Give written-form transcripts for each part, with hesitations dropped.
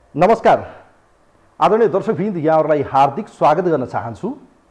नमस्कार आदरणीय दर्शकवृन्द, यहाँहरूलाई हार्दिक स्वागत गर्न चाहन्छु।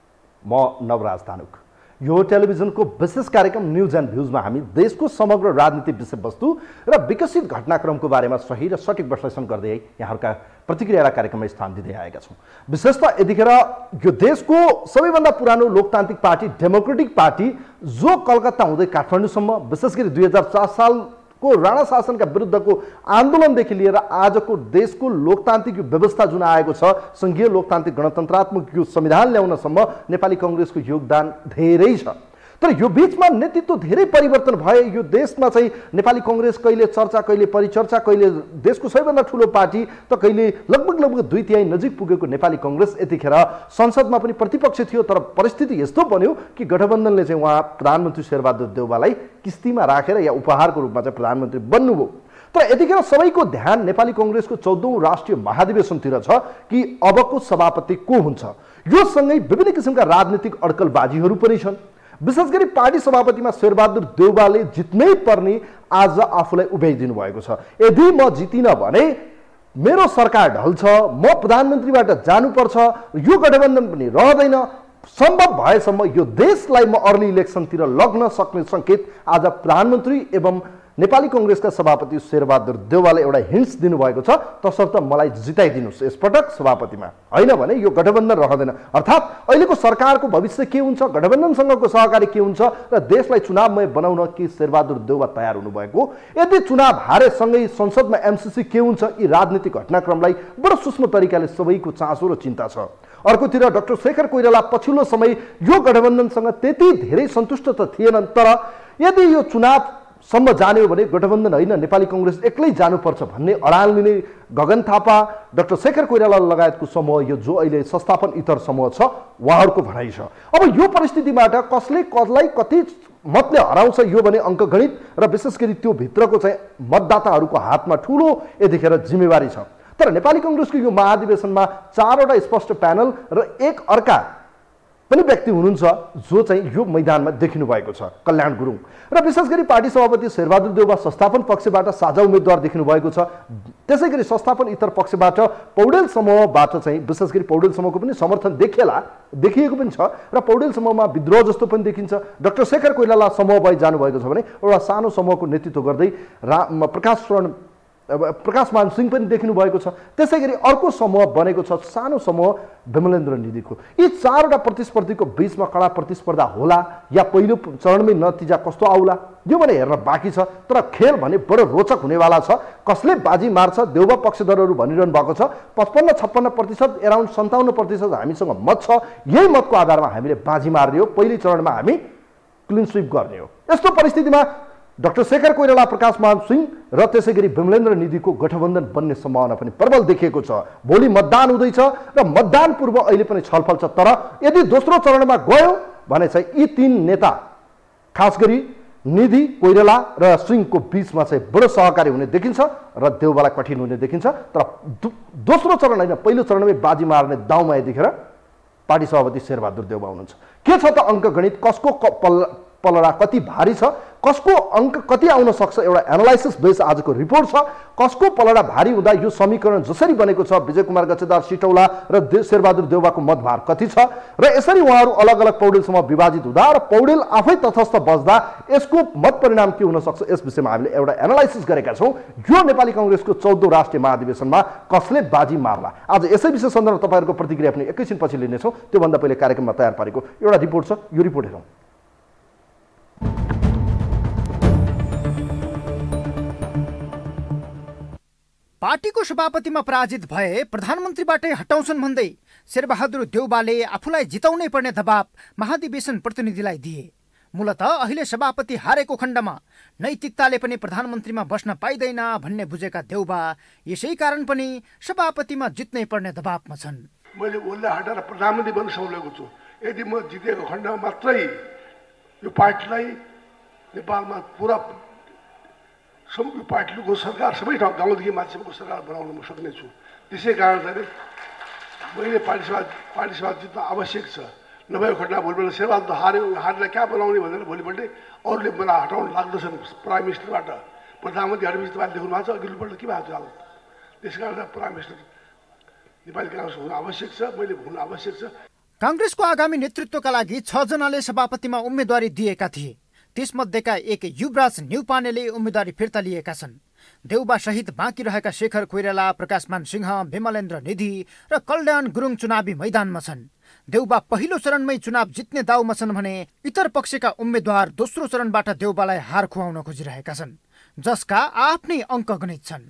म नवराज तानुक। यो टेलिभिजनको विशेष कार्यक्रम न्यूज एन्ड भ्यूजमा हामी देशको समग्र राजनीतिक विषयवस्तु र विकसित घटनाक्रमको बारेमा सही र सटीक विश्लेषण गर्दै यहाँहरूका प्रतिक्रिया र कार्यक्रममा स्थान दिँदै आएका छौँ। विशेषतः यतिखेर यो देशको सबैभन्दा पुरानो लोकतान्त्रिक पार्टी डेमोक्रेटिक पार्टी जो कलकत्ता हुँदै काठमाडौँसम्म, विशेष गरी 2004 सालको राणा शासनका विरुद्धको आन्दोलनदेखि लिएर आजको देशको लोकतान्त्रिक व्यवस्था जुन आएको छ, संघीय लोकतान्त्रिक गणतन्त्रात्मक यो संविधान ल्याउनसम्म नेपाली कांग्रेसको योगदान धेरै छ। तर यो बीचमा नेतृत्व धेरै परिवर्तन भए। यो देशमा चाहिँ नेपाली कांग्रेस कहिले चर्चा, कहिले परिचर्चा, कहिले देशको सबैभन्दा ठुलो पार्टी, त कहिले लगभग 2/3 नजिक पुगेको नेपाली कांग्रेस यतिखेर संसदमा पनि प्रतिपक्ष थियो। तर परिस्थिति यस्तो बन्यो कि गठबन्धनले चाहिँ उहाँ प्रधानमन्त्री शेरबहादुर देउवालाई किस्तीमा राखेर या उपहारको रूपमा चाहिँ प्रधानमन्त्री बन्नुभयो। तर यतिखेर सबैको ध्यान नेपाली कांग्रेसको 14औं राष्ट्रिय महाधिवेशनतिर छ कि अबको सभापति को हुन्छ। यो सँगै विभिन्न किसिमका राजनीतिक अड्कलबाजीहरू पनि छन्। विशेष गरी पार्टी सभापतिमा शेरबहादुर देउवाले जित्नै पर्ने आज आफूलाई उभ्याइदिनु भएको छ। यदि म जितिन भने मेरो सरकार ढल्छ, म प्रधानमन्त्रीबाट जानुपर्छ, यो गठबन्धन पनि रहँदैन, सम्भव भएसम्म यो देशलाई म अर्ली इलेक्सनतिर लग्न सक्ने संकेत आज प्रधानमन्त्री एवं नेपाली कांग्रेसका सभापति शेरबहादुर देउवाले एउटा हिन्ट्स दिनुभएको छ। तसर्थ मलाई जिताइदिनुस् यसपटक सभापतिमा, हैन भने यो गठबन्धन रहँदैन। अर्थात् अहिलेको सरकारको भविष्य के हुन्छ, गठबन्धनसँगको सहकारी के हुन्छ र देशलाई चुनावमय बनाउन के शेरबहादुर देउवा तयार हुनुभएको। यदि चुनाव हारे सँगै संसदमा एमसीसी के हुन्छ, यी राजनीतिक घटनाक्रमलाई बडो सूक्ष्म तरिकाले सबैको चासो र चिन्ता छ। अर्कोतिर डाक्टर शेखर कोइराला पछिल्लो समय यो गठबन्धनसँग त्यति धेरै सन्तुष्ट त थिएनन्। तर यदि यो चुनाव सम्म जाने हो भने गठबन्धन होइन, नेपाली कांग्रेस एक्लै जानुपर्छ भन्ने अडान लिने गगन थापा, डाक्टर शेखर कोइराला लगायतको समूह, यो जो अहिले संस्थापन इतर समूह छ, उहाँहरूको भनाइ छ। अब यो परिस्थितिबाट कसले कसलाई कति मतले हराउँछ यो भने अङ्कगणित र विशेष गरी त्यो भित्रको चाहिँ मतदाताहरूको हातमा ठुलो यतिखेर जिम्मेवारी छ। तर नेपाली कांग्रेसको यो महाधिवेशनमा 4वटा स्पष्ट प्यानल र एक अर्का पनि व्यक्ति हुनुहुन्छ जो चाहिँ यो मैदानमा देखिनु भएको छ, कल्याण गुरुङ। र विशेष गरी पार्टी सभापति शेरबहादुर देउवा संस्थापन पक्षबाट साझा उम्मेदवार देखिनु भएको छ। त्यसै गरी संस्थापन इतर पक्षबाट पौडेल समूहबाट चाहिँ विशेष गरी पौडेल समूहको पनि समर्थन देखिएको पनि छ र पौडेल समूहमा विद्रोह जस्तो पनि देखिन्छ। डाक्टर शेखर कोइराला समूह भई जानुभएको छ भने एउटा सानो समूहको नेतृत्व गर्दै प्रकाशमान सिंह पनि देखिनु भएको छ। त्यसै गरी अर्को समूह बनेको छ, सानो समूह विमलेन्द्र निधिको। यी 4वटा प्रतिस्पर्धीको बीचमा कडा प्रतिस्पर्धा होला या पहिलो चरणमै नतिजा कस्तो आउला यो भने हेर्न बाँकी छ। तर खेल भने बडो रोचक हुनेवाला छ। कसले बाजी मार्छ देउवा पक्षधरहरू भनिरहनु भएको छ। 55-56% एराउन्ड 57% हामीसँग मत छ। यही मतको आधारमा हामीले बाजी मार्ने हो, पहिलो चरणमा हामी क्लिन स्विप गर्ने हो। यस्तो परिस्थितिमा डाक्टर शेखर कोइराला, प्रकाशमान सिंह र त्यसै गरी विमलेन्द्र निधिको गठबन्धन बन्ने सम्भावना पनि प्रबल देखिएको छ। भोलि मतदान हुँदैछ र मतदान पूर्व अहिले पनि छलफल छ। तर यदि दोस्रो चरणमा गयो भने चाहिँ यी 3 नेता, खास गरी निधि, कोइराला र सिंहको बीचमा चाहिँ बडो सहकारी हुने देखिन्छ र देउवालाई कठिन हुने देखिन्छ। तर दोस्रो चरण होइन, पहिलो चरणमै बाजी मार्ने दाउमा यतिखेर पार्टी सभापति शेरबहादुर देउवा हुनुहुन्छ। के छ त अङ्कगणित, कसको पलडा कति भारी छ, कसको अङ्क कति आउन सक्छ, एउटा एनालाइसिस बेस आजको रिपोर्ट छ। कसको पलडा भारी हुँदा यो समीकरण जसरी बनेको छ, विजय कुमार गच्छेदार सिटौला र शेरबहादुर देउवाको मतभार कति छ र यसरी उहाँहरू अलग अलग पौडेलसम्म विभाजित हुँदा र पौडेल आफै तटस्थ बस्दा यसको मत परिणाम के हुन सक्छ, यस विषयमा हामीले एउटा एनालाइसिस गरेका छौँ। यो नेपाली कांग्रेसको 14औं राष्ट्रिय महाधिवेशनमा कसले बाजी मार्ला, आज यसै विषय सन्दर्भमा तपाईँहरूको प्रतिक्रिया पनि एकैछिनपछि लिनेछौँ। त्योभन्दा पहिले कार्यक्रममा तयार पारेको एउटा रिपोर्ट छ, यो रिपोर्ट हेरौँ। पार्टीको सभापतिमा पराजित भए प्रधानमन्त्रीबाटै हटाउँछन् भन्दै शेरबहादुर देउवाले आफूलाई जिताउनै पर्ने दबाब महाधिवेशन प्रतिनिधिलाई दिए। मूलत अहिले सभापति हारेको खण्डमा नैतिकताले पनि प्रधानमन्त्रीमा बस्न पाइँदैन भन्ने बुझेका देउवा यसै कारण पनि सभापतिमा जित्नै पर्ने दबाबमा छन्। मैले उसलाई हटाएर प्रधानमन्त्री बन्न सौलेको छु। यदि म जितेको खण्डमा मात्रै यो पार्टीलाई नेपालमा पुरा पार्टीको सरकार सबै ठाउँ गाउँदेखि मान्छेको सरकार बनाउन म सक्नेछु। त्यसै कारण चाहिँ मैले पार्टी सभा जित्न आवश्यक छ। नभएको खण्डमा भोलिपल्ट शेरबहादुर हारेर कहाँ बनाउने भनेर भोलिपल्ट अरूले मलाई हटाउन लाग्दछन्। प्राइम मिनिस्टरबाट प्रधानमन्त्री हटेपछि तपाईँले देख्नु भएको छ अघिल्लोपल्ट के भएको थियो हालत। त्यसकारण प्राइम मिनिस्टर नेपाली काङ्ग्रेस हुन आवश्यक छ, मैले हुन आवश्यक छ। काङ्ग्रेसको आगामी नेतृत्वका लागि 6 जनाले सभापतिमा उम्मेदवारी दिएका थिए। त्यसमध्येका एक युवराज न्युपानेले उम्मेदवारी फिर्ता लिएका छन्। देउबा सहित बाँकी रहेका शेखर कोइराला, प्रकाशमान सिंह, विमलेन्द्र निधि र कल्याण गुरुङ चुनावी मैदानमा छन्। देउबा पहिलो चरणमै चुनाव जित्ने दाउमा छन् भने इतर पक्षका उम्मेद्वार दोस्रो चरणबाट देउबालाई हार खुवाउन खोजिरहेका छन्, जसका आफ्नै अङ्क गणित छन्।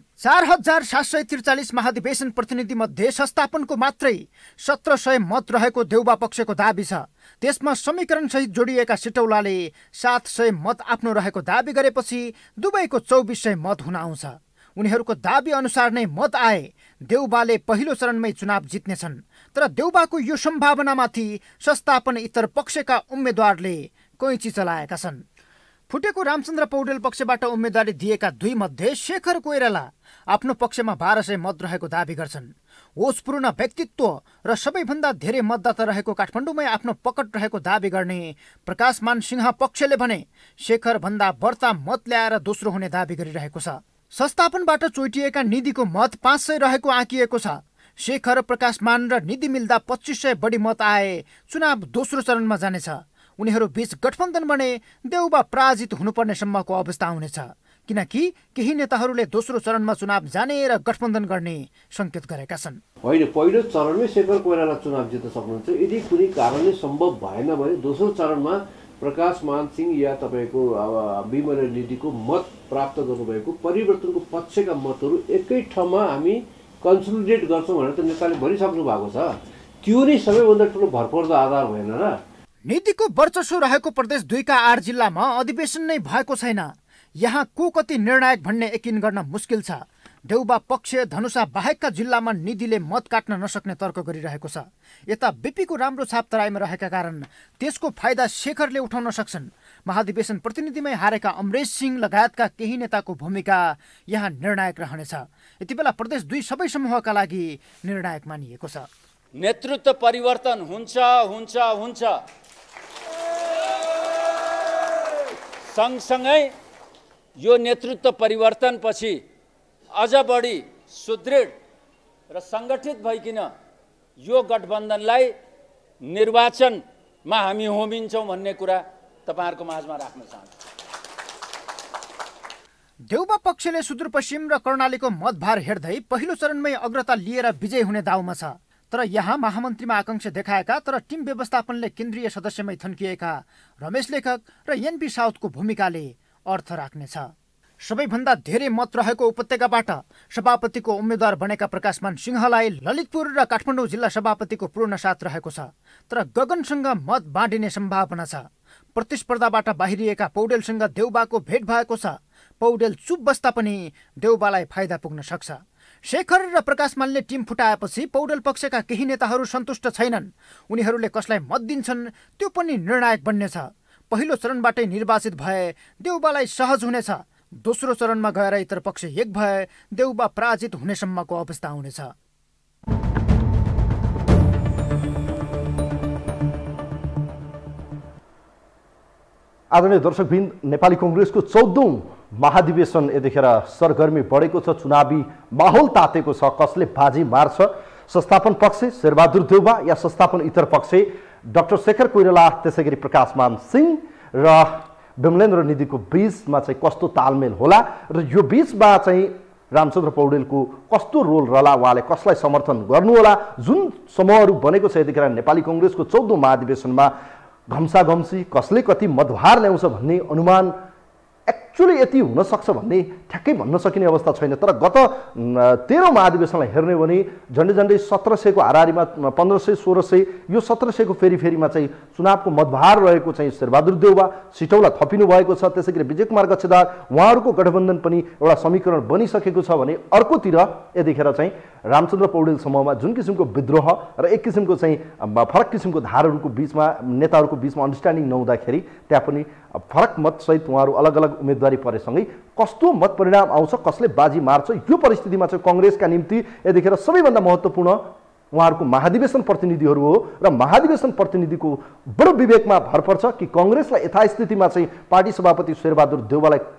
4743 महाधिवेशन प्रतिनिधि मध्ये संस्थापनको मात्रै 1700 मत रहेको देउबा पक्षको दाबी छ। त्यसमा समीकरण सहित जोडिएका सिटौलाले 700 मत आफ्नो रहेको दाबी गरेपछि दुवैको 2400 मत हुन आउँछ। उनीहरूको दाबी अनुसार नै मत आए देउबाले पहिलो चरणमै चुनाव जित्नेछन्। तर देउबाको यो सम्भावनामाथि संस्थापन इतर पक्षका उम्मेद्वारले कैँची चलाएका छन्। फुटेको रामचन्द्र पौडेल पक्षबाट उम्मेदवारी दिएका 2 मध्ये शेखर कोइराला आफ्नो पक्षमा 1200 मत रहेको दाबी गर्छन्। ओजपूर्ण व्यक्तित्व र सबैभन्दा धेरै मतदाता रहेको काठमाडौँमै आफ्नो पकड रहेको दाबी गर्ने प्रकाशमान सिंह पक्षले भने शेखर भन्दा बढ्ता मत ल्याएर दोस्रो हुने दाबी गरिरहेको छ। संस्थापनबाट चोटिएका निधिको मत 500 रहेको आँकिएको छ। शेखर, प्रकाशमान र निधि मिल्दा 2500 बढी मत आए चुनाव दोस्रो चरणमा जानेछ। उनीहरू बीच गठबन्धन बने देउबा पराजित हुनुपर्ने सम्मको अवस्था आउनेछ, किनकि केही नेताहरूले दोस्रो चरणमा चुनाव जाने र गठबन्धन गर्ने संकेत गरेका छन्। होइन, पहिलो चरणमै शेखर कोइराला चुनाव जित्न सक्नुहुन्छ। यदि कुनै कारणले सम्भव भएन भने दोस्रो चरणमा प्रकाशमान सिंह या तपाईँको विमल निधिको मत प्राप्त गर्नुभएको परिवर्तनको पक्षका मतहरू एकै ठाउँमा हामी कन्सोलिडेट गर्छौँ भनेर त नेताले भनिसक्नु भएको छ। त्यो नै सबैभन्दा ठुलो भरपर्दो आधार भएन र? नीतिको वर्चस्व रहेको प्रदेश 2 का 8 जिल्लामा अधिवेशन नै भएको छैन। यहाँ को कति निर्णायक भन्ने यकिन गर्न मुस्किल छ। देउबा पक्ष धनुषा बाहेकका जिल्लामा निधिले मत काट्न नसक्ने तर्क गरिरहेको छ। यता बीपीको राम्रो छाप तराईमा रहेका कारण त्यसको फाइदा शेखरले उठाउन सक्छन्। महाधिवेशन प्रतिनिधिमै हारेका अमरेश सिंह लगायतका केही नेताको भूमिका यहाँ निर्णायक रहनेछ। यति बेला प्रदेश 2 सबै समूहका लागि निर्णायक मानिएको छ। नेतृत्व परिवर्तन हुन्छ हुन्छ हुन्छ। सँगसँगै यो नेतृत्व परिवर्तनपछि अझ बढी सुदृढ र सङ्गठित भइकन यो गठबन्धनलाई निर्वाचनमा हामी होमिन्छौँ भन्ने कुरा तपाईँहरूको माझमा राख्न चाहन्छु। देउबा पक्षले सुदूरपश्चिम र कर्णालीको मतभार हेर्दै पहिलो चरणमै अग्रता लिएर विजय हुने दाउमा छ। तर यहाँ महामन्त्रीमा आकांक्षा देखाएका तर टिम व्यवस्थापनले केन्द्रीय सदस्यमै थन्किएका रमेश लेखक र एनपी साउथको भूमिकाले अर्थ राख्नेछ। सबैभन्दा धेरै मत रहेको उपत्यकाबाट सभापतिको उम्मेद्वार बनेका प्रकाशमान सिंहलाई ललितपुर र काठमाडौँ जिल्ला सभापतिको पूर्ण साथ रहेको छ। तर गगनसँग मत बाँडिने सम्भावना छ। प्रतिस्पर्धाबाट बाहिरिएका पौडेलसँग देउबाको भेट भएको छ। पौडेल चुप बस्दा पनि देउबालाई फाइदा पुग्न सक्छ। शेखर र प्रकाशमानले टिम फुटाएपछि पौडेल पक्षका केही नेताहरू सन्तुष्ट छैनन्। उनीहरूले कसलाई मत दिन्छन् त्यो पनि निर्णायक बन्नेछ। पहिलो चरणबाटै निर्वाचित भए देउबालाई सहज हुनेछ। दोस्रो चरणमा गएर इतर पक्ष एक भए देउबा पराजित हुनेसम्मको अवस्था आउनेछ। आदरणीय दर्शकवृन्द, नेपाली कांग्रेसको 14औं महाधिवेशन यतिखेर सरगर्मी बढेको छ। चुनावी माहौल तातेको छ। कसले बाजी मार्छ? संस्थापन पक्ष शेरबहादुर देउबा या संस्थापन इतर पक्ष डाक्टर शेखर कोइराला, त्यसैगरी प्रकाशमान सिंह र विमलेन्द्र निधिको बीचमा चाहिँ कस्तो तालमेल होला र यो बीचमा चाहिँ रामचन्द्र पौडेलको कस्तो रोल रहला, उहाँले कसलाई समर्थन गर्नुहोला? जुन समूहहरू बनेको छ यतिखेर नेपाली कांग्रेसको 14औं महाधिवेशनमा घम्साघम्सी कसले कति मतभार ल्याउँछ भन्ने अनुमान एक्चुअली यति हुन सक्छ भन्ने ठ्याक्कै भन्न सकिने अवस्था छैन। तर गत 13औं महाधिवेशनलाई हेर्ने हो भने झन्डै झन्डै 1700 को हाराहारीमा 1500 1600 यो 1700 को फेरिफेरीमा चाहिँ चुनावको मतभार रहेको चाहिँ शेरबहादुर देउबा सिटौला थपिनु भएको छ। त्यसैगरी विजय कुमार गच्छेदार उहाँहरूको गठबन्धन पनि एउटा समीकरण बनिसकेको छ भने अर्कोतिर यतिखेर चाहिँ रामचन्द्र पौडेल समूहमा जुन किसिमको विद्रोह र एक किसिमको चाहिँ फरक किसिमको धारहरूको बीचमा नेताहरूको बीचमा अन्डरस्ट्यान्डिङ नहुँदाखेरि त्यहाँ पनि फरक मतसहित उहाँहरू अलग अलग उम्मेदवारी परेसँगै कस्तो मत परिणाम आउँछ, कसले बाजी मार्छ, यो परिस्थितिमा चाहिँ कांग्रेसका निम्ति यतिखेर सबैभन्दा महत्त्वपूर्ण उहाँहरूको महाधिवेशन प्रतिनिधिहरू हो र महाधिवेशन प्रतिनिधिको बडो विवेकमा भर पर्छ कि कांग्रेसलाई यथास्थितिमा चाहिँ पार्टी सभापति शेरबहादुर देउबालाई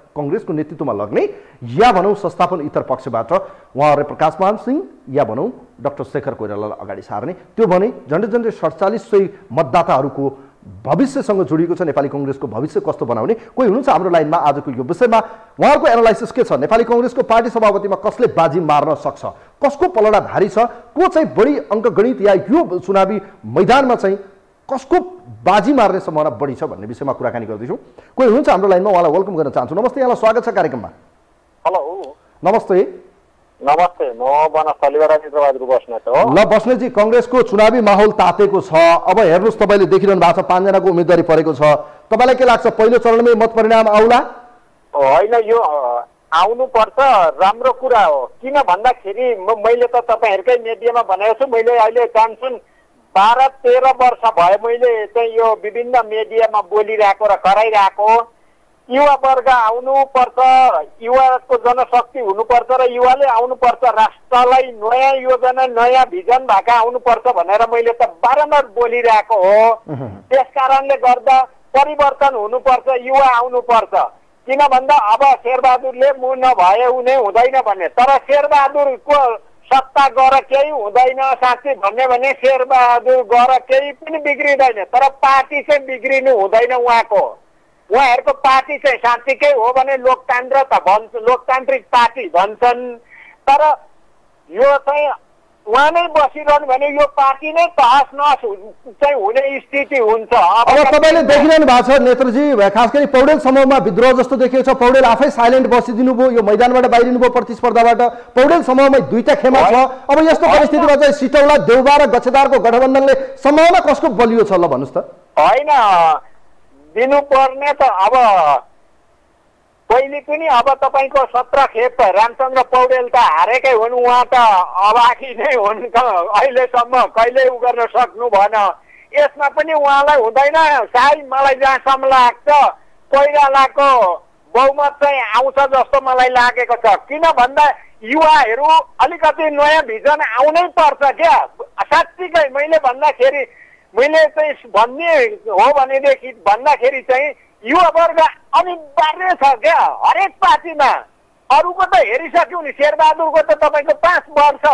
कङ्ग्रेसको नेतृत्वमा लग्ने या भनौँ संस्थापन इतर पक्षबाट उहाँहरूले प्रकाशमान सिंह या भनौँ डाक्टर शेखर कोइरालालाई अगाडि सार्ने, त्यो भने झन्डै 4700 मतदाताहरूको भविष्यसँग जोडिएको छ। नेपाली कङ्ग्रेसको भविष्य कस्तो बनाउने कोही हुनुहुन्छ हाम्रो लाइनमा आजको यो विषयमा। उहाँको एनालाइसिस के छ? नेपाली कङ्ग्रेसको पार्टी सभापतिमा कसले बाजी मार्न सक्छ, कसको पलडा भारी छ, को चाहिँ बढी अङ्कगणित या यो चुनावी मैदानमा चाहिँ कसको बाजी मार्ने सम्भावना बढी छ भन्ने विषयमा कुराकानी गर्दैछौँ। कोही हुनुहुन्छ हाम्रो लाइनमा, उहाँलाई वेलकम गर्न चाहन्छु। नमस्ते, यहाँलाई स्वागत छ कार्यक्रममा। हेलो नमस्ते। नमस्ते, म बनस्थलीबाट चित्रबहादुर बस्नेत हो। ल बस्नेतजी, कङ्ग्रेसको चुनावी माहौल तातेको छ। अब हेर्नुहोस्, तपाईँले देखिरहनु भएको छ 5 जनाको उम्मेदवारी परेको छ। तपाईँलाई के लाग्छ, पहिलो चरणमै मत परिणाम आउला? होइन, यो आउनुपर्छ, राम्रो कुरा हो। किन भन्दाखेरि मैले त तपाईँहरूकै मिडियामा भनेको छु, मैले अहिले जान्छन् 12-13 वर्ष भयो मैले चाहिँ यो विभिन्न मिडियामा बोलिरहेको र कराइरहेको। युवा वर्ग आउनुपर्छ, युवाको जनशक्ति हुनुपर्छ र युवाले आउनुपर्छ, राष्ट्रलाई नयाँ योजना नयाँ भिजन भएका आउनुपर्छ भनेर मैले त बारम्बार बोलिरहेको हो। त्यस कारणले गर्दा परिवर्तन हुनुपर्छ, युवा आउनुपर्छ। किन भन्दा अब शेरबहादुरले मु नभए उनी हुँदैन भन्ने, तर शेरबहादुरको सत्ता गएर केही हुँदैन साँच्चै भन्ने भने शेरबहादुर गएर केही पनि बिग्रिँदैन, तर पार्टी चाहिँ बिग्रिनु हुँदैन उहाँको। उहाँहरूको पार्टी चाहिँ साँच्चीकै हो भने लोकतान्त्रिक पार्टी भन्छन्, तर यो चाहिँ उहाँ नै बसिरहनु भने यो पार्टी नै तहस नहस चाहिँ हुने स्थिति हुन्छ। अब तपाईँले देखिरहनु भएको छ नेत्रजी, खास गरी पौडेल समूहमा विद्रोह जस्तो देखिएको छ। पौडेल आफै साइलेन्ट बसिदिनु भयो, यो मैदानबाट बाहिरिनु भयो प्रतिस्पर्धाबाट। पौडेल समूहमै 2टा खेमा छ। अब यस्तो परिस्थितिमा चाहिँ सिटौला, देउबा र गच्छेदारको गठबन्धनले सम्भावना कसको बलियो छ ल भन्नुहोस् त? होइन, दिनुपर्ने त अब पहिले पनि अब तपाईँको 17 खेप रामचन्द्र पौडेल त हारेकै हुन्, उहाँ त अभागी नै हुन् अहिलेसम्म, कहिले उ गर्न सक्नु भएन। यसमा पनि उहाँलाई हुँदैन। सायद मलाई जहाँसम्म लाग्छ कोइरालाको बहुमत चाहिँ आउँछ जस्तो मलाई लागेको छ। किन भन्दा युवाहरू अलिकति नयाँ भिजन आउनै पर्छ क्या। साँच्चीकै मैले भन्दाखेरि मैले चाहिँ भन्ने हो भनेदेखि भन्दाखेरि चाहिँ युवा वर्ग अनिवार्य छ क्या हरेक पार्टीमा। अरूको त हेरिसक्यौँ नि, शेरबहादुरको त तपाईँको 5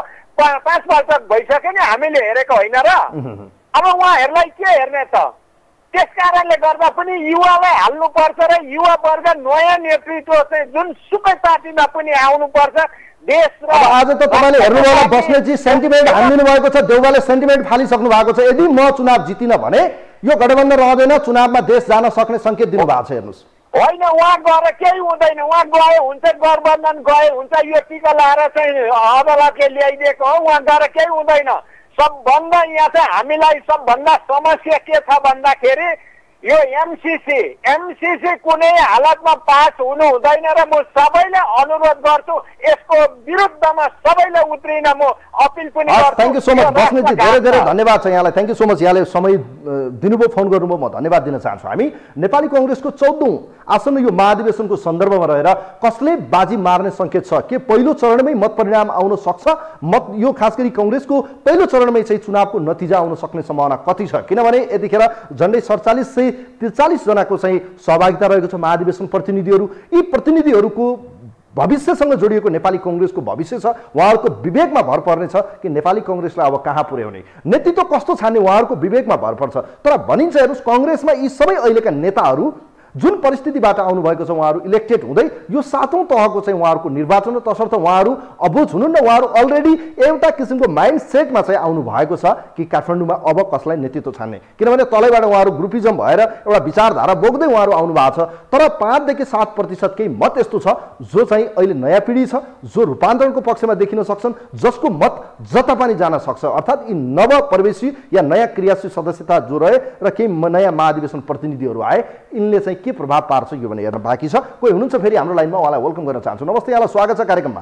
वर्ष भइसक्यो नि हामीले हेरेको होइन र। अब उहाँहरूलाई के हेर्ने त? त्यस कारणले गर्दा पनि युवालाई हाल्नुपर्छ र युवा वर्ग नयाँ नेतृत्व चाहिँ जुनसुकै पार्टीमा पनि आउनुपर्छ। देश र आज त तपाईँले हेर्नुभयो होला बस्नेतजी सेन्टिमेन्ट हानिदिनु भएको छ, देउबाले सेन्टिमेन्ट फालिसक्नु भएको छ। यदि म चुनाव जितिन भने यो गठबन्धन रहँदैन, चुनावमा देश जान सक्ने सङ्केत दिनु भएको छ। हेर्नुहोस्, होइन, उहाँ गएर केही हुँदैन। उहाँ गए हुन्छ, गठबन्धन गए हुन्छ, यो टिका लाएर चाहिँ अदालतले ल्याइदिएको हो। उहाँ गएर केही हुँदैन। सबभन्दा यहाँ चाहिँ हामीलाई सबभन्दा समस्या के छ भन्दाखेरि यो एमसीसी कुनै हालतमा पास हुनु हुँदैन र म सबैले अनुरोध गर्छु, यसको विरुद्धमा सबैले उत्रिन म अपिल पनि गर्छु। थ्याङ्क यू सो मच बस्नेतजी, धेरै धेरै धन्यवाद छ यहाँलाई। थ्याङ्क यू सो मच, यहाँले समय दिनुभयो, फोन गर्नुभयो, म धन्यवाद दिन चाहन्छु। हामी नेपाली कङ्ग्रेसको 14औं आसन्न यो महाधिवेशनको सन्दर्भमा रहेर कसले बाजी मार्ने सङ्केत छ, के पहिलो चरणमै मत परिणाम आउन सक्छ, यो खास गरी कङ्ग्रेसको पहिलो चरणमै चाहिँ चुनावको नतिजा आउन सक्ने सम्भावना कति छ? किनभने यतिखेर झन्डै 4743 जनाको चाहिँ सहभागिता रहेको छ महाधिवेशन प्रतिनिधिहरू। यी प्रतिनिधिहरूको भविष्यसँग जोडिएको नेपाली कङ्ग्रेसको भविष्य छ। उहाँहरूको विवेकमा भर पर्नेछ कि नेपाली कङ्ग्रेसलाई अब कहाँ पुर्याउने, नेतृत्व कस्तो छान्ने, उहाँहरूको विवेकमा भर पर्छ। तर भनिन्छ हेर्नुहोस्, कङ्ग्रेसमा यी सबै अहिलेका नेताहरू जुन परिस्थितिबाट आउनुभएको छ, उहाँहरू इलेक्टेड हुँदै यो 7औं तहको चाहिँ उहाँहरूको निर्वाचन हो। तसर्थ उहाँहरू अबुझ हुनुहुन्न, उहाँहरू अलरेडी एउटा किसिमको माइन्ड सेटमा चाहिँ आउनु भएको छ कि काठमाडौँमा अब कसलाई नेतृत्व छान्ने। किनभने तलैबाट उहाँहरू ग्रुपिजम भएर एउटा विचारधारा बोक्दै उहाँहरू आउनु भएको छ। तर 5 से 7% केही मत यस्तो छ जो चाहिँ अहिले नयाँ पिँढी छ, जो रूपान्तरणको पक्षमा देखिन सक्छन्, जसको मत जता पनि जान सक्छ। अर्थात् यी नवप्रवेशी या नयाँ क्रियाशील सदस्यता जो रहे र केही नयाँ महाधिवेशन प्रतिनिधिहरू आए, यिनले चाहिँ के प्रभाव पार्छ यो भने हेर्न बाँकी छ। कोही हुनुहुन्छ फेरि हाम्रो लाइनमा, उहाँलाई वेलकम गर्न चाहन्छु। नमस्ते, यहाँलाई स्वागत छ कार्यक्रममा।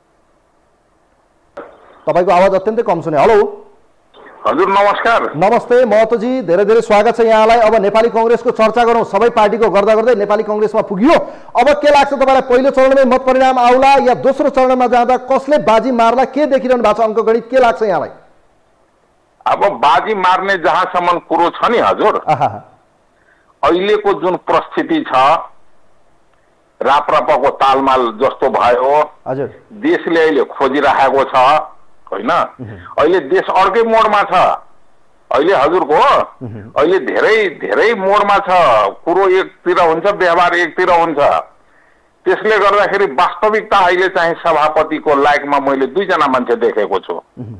तपाईँको आवाज अत्यन्तै कम सुने। हेलो हजुर, नमस्कार। नमस्ते महतोजी, धेरै धेरै स्वागत छ यहाँलाई। अब नेपाली कङ्ग्रेसको चर्चा गरौँ। सबै पार्टीको गर्दा गर्दै नेपाली कङ्ग्रेसमा पुगियो। अब के लाग्छ तपाईँलाई, पहिलो चरणमै मत परिणाम आउला या दोस्रो चरणमा जाँदा कसले बाजी मार्ला, के देखिरहनु भएको छ अङ्कगणित, के लाग्छ यहाँलाई? अब बाजी मार्ने जहाँसम्म कुरो छ नि हजुर, अहिलेको जुन परिस्थिति छ राप्रपाको तालमाल जस्तो भयो। हजुर, देशले अहिले खोजिराखेको छ होइन। अहिले देश अर्कै मोडमा छ। अहिले हजुरको अहिले धेरै धेरै मोडमा छ। कुरो एकतिर हुन्छ, व्यवहार एकतिर हुन्छ। त्यसले गर्दाखेरि वास्तविकता अहिले चाहिँ सभापतिको लायकमा मैले 2 जना मान्छे देखेको छु।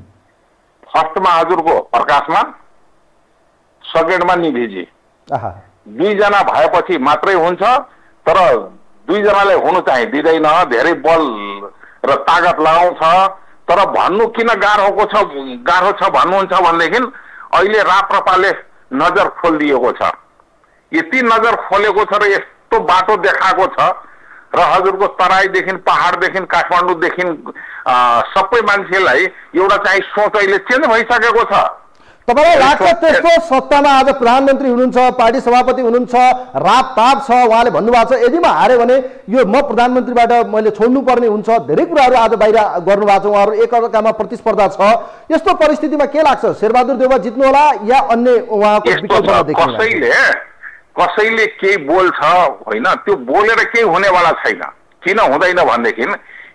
फर्स्टमा हजुरको प्रकाशमान, सेकेन्डमा निधिजी। 2 जना भएपछि मात्रै हुन्छ। तर 2 जनाले हुनु चाहिँ दिँदैन, धेरै बल र तागत लगाउँछ। तर भन्नु किन गाह्रो छ भन्नुहुन्छ भनेदेखि अहिले राप्रपाले नजर खोलिदिएको छ। यति नजर खोलेको छ र यस्तो बाटो देखाएको छ र हजुरको तराईदेखि पहाडदेखि काठमाडौँदेखि सबै मान्छेलाई एउटा चाहिँ सोच अहिले चेन्ज भइसकेको छ। तपाईलाई लाग्छ त्यस्तो सत्तामा आज प्रधानमन्त्री हुनुहुन्छ, पार्टी सभापति हुनुहुन्छ, रापताप छ, उहाँले भन्नुभएको छ यदि म हारे भने यो म प्रधानमन्त्रीबाट मैले छोड्नुपर्ने हुन्छ, धेरै कुराहरू आज बाहिर गर्नुभएको छ, उहाँहरू एकअर्कामा प्रतिस्पर्धा छ। यस्तो परिस्थितिमा के लाग्छ, शेरबहादुर देउवा जित्नु होला या अन्य उहाँको विकल्पमा देखिन्छ? कसैले केही बोल्छ होइन, त्यो बोलेर केही हुनेवाला छैन। किन हुँदैन भनेदेखि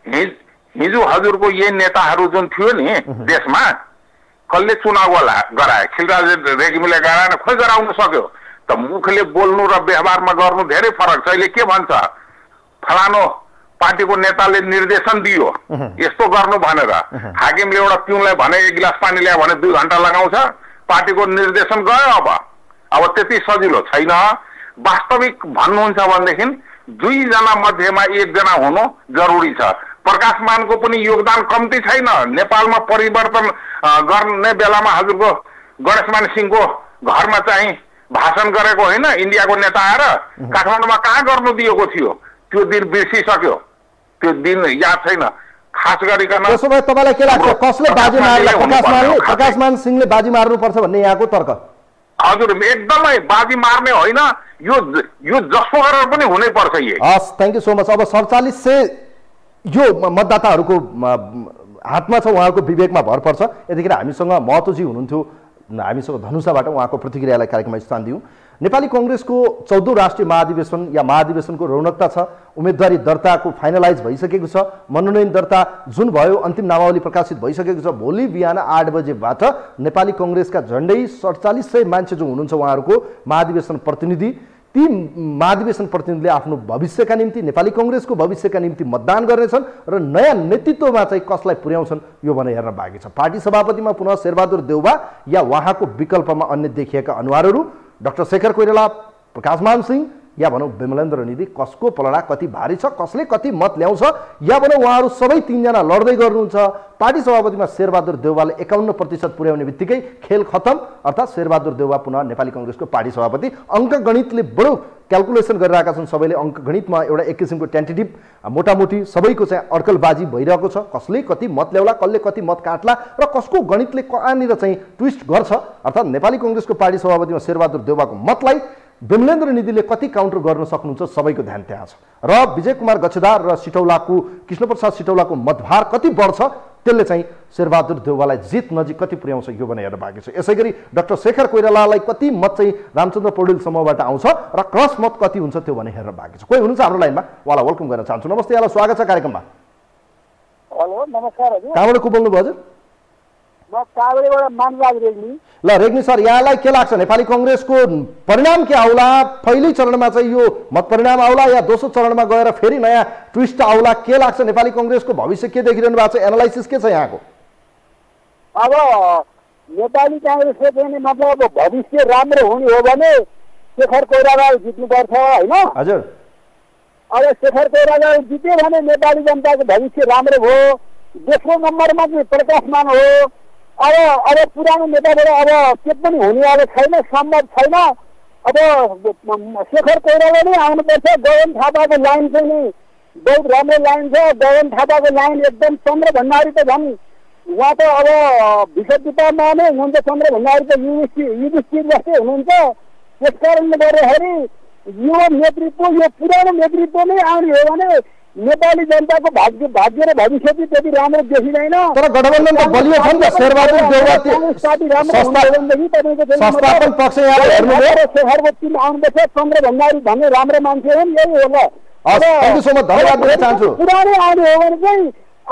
हिजो हजुरको यही नेताहरू जुन थियो नि देशमा, कसले चुनाव गराए? खिलराज रेग्मीले गराएन, खोइ गराउन सक्यो त? मुखले बोल्नु र व्यवहारमा गर्नु धेरै फरक छ। अहिले के भन्छ, फलानो पार्टीको नेताले निर्देशन दियो यस्तो गर्नु भनेर, हाकिमले एउटा पिउनलाई भने 1 गिलास पानी ल्यायो भने 2 घण्टा लगाउँछ, पार्टीको निर्देशन गयो। अब त्यति सजिलो छैन। वास्तविक भन्नुहुन्छ भनेदेखि 2 जना मध्येमा 1 जना हुनु जरुरी छ। प्रकाशमानको पनि योगदान कम्ती छैन। नेपालमा परिवर्तन गर्ने बेलामा हजुरको गणेशमान सिंहको घरमा चाहिँ भाषण गरेको होइन, इन्डियाको नेता आएर काठमाडौँमा कहाँ गर्नु दिएको थियो? त्यो दिन बिर्सिसक्यो, त्यो दिन याद छैन। खास गरिकन त्यसो भए तपाईँलाई के लाग्छ, कसले बाजी मार्ला? प्रकाशमान सिंहले बाजी मार्नुपर्छ भन्ने यहाँको तर्क? हजुर, एकदमै बाजी मार्ने होइन, यो जसो गरेर पनि हुनै पर्छ। हस्, थ्याङ्क यू सो मच। अब 4700 यो मतदाताहरूको हातमा छ, उहाँको विवेकमा भर पर्छ। यतिखेर हामीसँग महतोजी हुनुहुन्थ्यो, हामीसँग धनुषाबाट उहाँको प्रतिक्रियालाई कार्यक्रममा स्थान दिउँ। नेपाली कङ्ग्रेसको 14औं राष्ट्रिय महाधिवेशन या महाधिवेशनको रौनकता छ। उम्मेदवारी दर्ताको फाइनलाइज भइसकेको छ। मनोनयन दर्ता जुन भयो, अन्तिम नामावली प्रकाशित भइसकेको छ। भोलि बिहान 8 बजेबाट नेपाली कङ्ग्रेसका झन्डै 4700 मान्छे जो हुनुहुन्छ उहाँहरूको महाधिवेशन प्रतिनिधि, ती महाधिवेशन प्रतिनिधिले आफ्नो भविष्यका निम्ति, नेपाली कङ्ग्रेसको भविष्यका निम्ति मतदान गर्नेछन् र नयाँ नेतृत्वमा चाहिँ कसलाई पुर्याउँछन् यो भने हेर्न बाँकी छ। पार्टी सभापतिमा पुनः शेरबहादुर देउवा या उहाँको विकल्पमा अन्य देखिएका अनुहारहरू डाक्टर शेखर कोइराला, प्रकाशमान सिंह या भनौँ विमलेन्द्र निधि, कसको पलडा कति भारी छ, कसले कति मत ल्याउँछ या भनौँ उहाँहरू सबै 3 जना लड्दै गर्नुहुन्छ। पार्टी सभापतिमा शेरबहादुर देउवाले 51% पुर्याउने बित्तिकै खेल खतम, अर्थात् शेरबहादुर देउवा पुनः नेपाली कङ्ग्रेसको पार्टी सभापति। अङ्कगणितले बडो क्यालकुलेसन गरिरहेका छन् सबैले। अङ्कगणितमा एउटा एक किसिमको टेन्टेटिभ मोटामोटी सबैको चाहिँ अड्कलबाजी भइरहेको छ। कसले कति मत ल्याउला, कसले कति मत काट्ला र कसको गणितले कहाँनिर चाहिँ ट्विस्ट गर्छ, अर्थात् नेपाली कङ्ग्रेसको पार्टी सभापतिमा शेरबहादुर देउवाको मतलाई विमलेन्द्र निधिले कति काउन्टर गर्न सक्नुहुन्छ सबैको ध्यान त्यहाँ छ। र विजय कुमार गच्छेदार र सिटौलाको कृष्णप्रसाद सिटौलाको मतभार कति बढ्छ, त्यसले चाहिँ शेरबहादुर देउवालाई जित नजिक कति पुर्याउँछ यो भने हेर्न बाँकी छ। यसैगरी डाक्टर शेखर कोइरालालाई कति मत चाहिँ रामचन्द्र पौडेल समूहबाट आउँछ र क्रस मत कति हुन्छ त्यो भने हेर्न बाँकी छ। कोही हुनुहुन्छ हाम्रो लाइनमा, उहाँलाई वेलकम गर्न चाहन्छु। नमस्ते, यहाँलाई स्वागत छ कार्यक्रममा। हेलो, नमस्कार हजुर। कहाँबाट को बोल्नुभयो हजुर? म काभ्रेबाट मानराज रेग्मी। ल रेग्मी सर, यहाँलाई के लाग्छ, नेपाली कङ्ग्रेसको परिणाम के आउला? पहिलो चरणमा चाहिँ यो मत परिणाम आउला या दोस्रो चरणमा गएर फेरि नयाँ ट्विस्ट आउला? के लाग्छ, नेपाली कङ्ग्रेसको भविष्य के देखिरहनु भएको छ? एनालाइसिस के छ यहाँको? अब नेपाली काङ्ग्रेसको चाहिँ मतलब भविष्य राम्रो हुने हो भने शेखर कोइराला जित्नुपर्छ होइन? हजुर। अब शेखर कोइराला जित्यो भने नेपाली जनताको भविष्य राम्रो भयो। दोस्रो नम्बरमा चाहिँ प्रकाशमान हो। अब पुरानो नेताबाट अब के पनि हुने अब छैन, सम्भव छैन। अब शेखर कोइराला नै आउनुपर्छ। गगन थापाको लाइन चाहिँ नि बहुत राम्रो लाइन छ। गगन थापाको लाइन एकदम चन्द्र भण्डारी त झन् उहाँ त अब विश्वविद्यालयमा नै हुनुहुन्छ। चन्द्र भण्डारी त युधिष्ठिर जस्तै हुनुहुन्छ। त्यस कारणले गर्दाखेरि यो नेतृत्व, यो पुरानो नेतृत्व नै आउने हो भने नेपाली जनताको भाग्य र भविष्य चाहिँ त्यति राम्रो देखिँदैन। तर गठबन्धन त बलियो छ नि त। शेरबहादुर देउवा पार्टी राम्रो हुँदैनदेखि तपाईँको संस्थापन पक्ष यहाँ हेर्नुभयो। शेखरको टिम आउनुपर्छ। चन्द्र भण्डारी भन्ने राम्रो मान्छे हो नि, यही होला। थ्याङ्क यू सो मच, धन्यवाद दिन चाहन्छु। पुरानै आउने हो भने चाहिँ